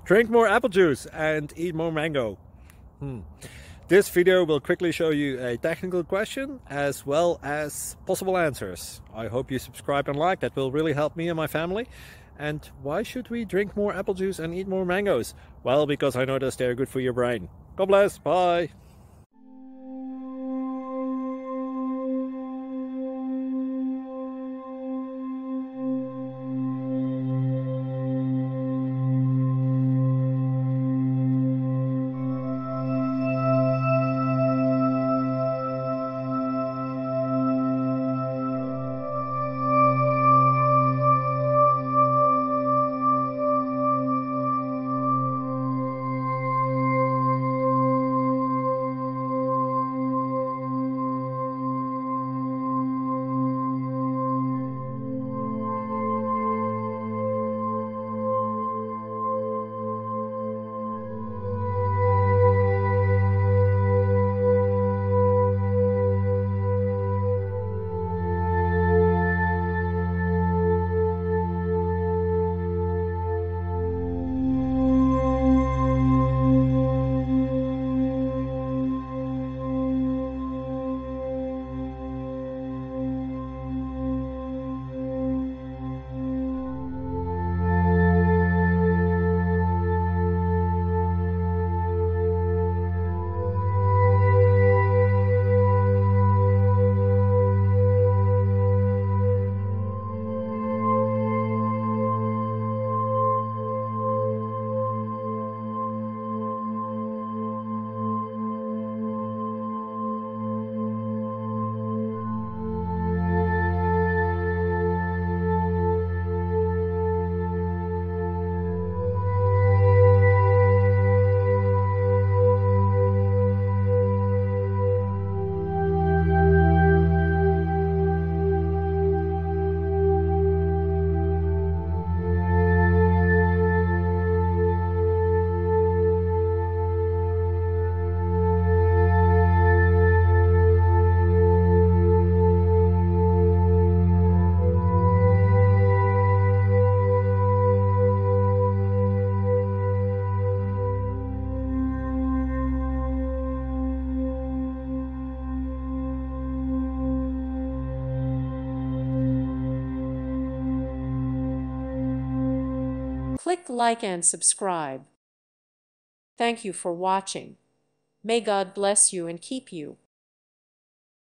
Drink more apple juice and eat more mango. This video will quickly show you a technical question as well as possible answers. I hope you subscribe and like, that will really help me and my family. And why should we drink more apple juice and eat more mangoes? Well, because I noticed they're good for your brain. God bless, bye! Click like and subscribe. Thank you for watching. May God bless you and keep you.